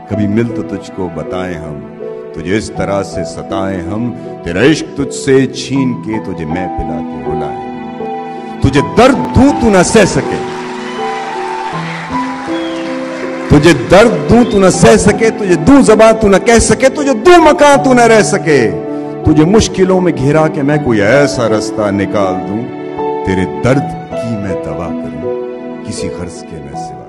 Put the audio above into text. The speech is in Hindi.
कभी मिल तो तुझको बताएं हम, तुझे इस तरह से सताएं हम, तेरा इश्क तुझसे छीन के तुझे मैं पिला के रुलाएं। तुझे दर्द दूं तू न सह सके, तुझे दर्द दूं तू न सह सके, तुझे दूं ज़बां तू न कह सके, तुझे दूं मकान तू न रह सके, तुझे मुश्किलों में घिरा के मैं कोई ऐसा रास्ता निकाल दूं, तेरे दर्द की मैं दवा करूं किसी गर्ज के मैं सिवा।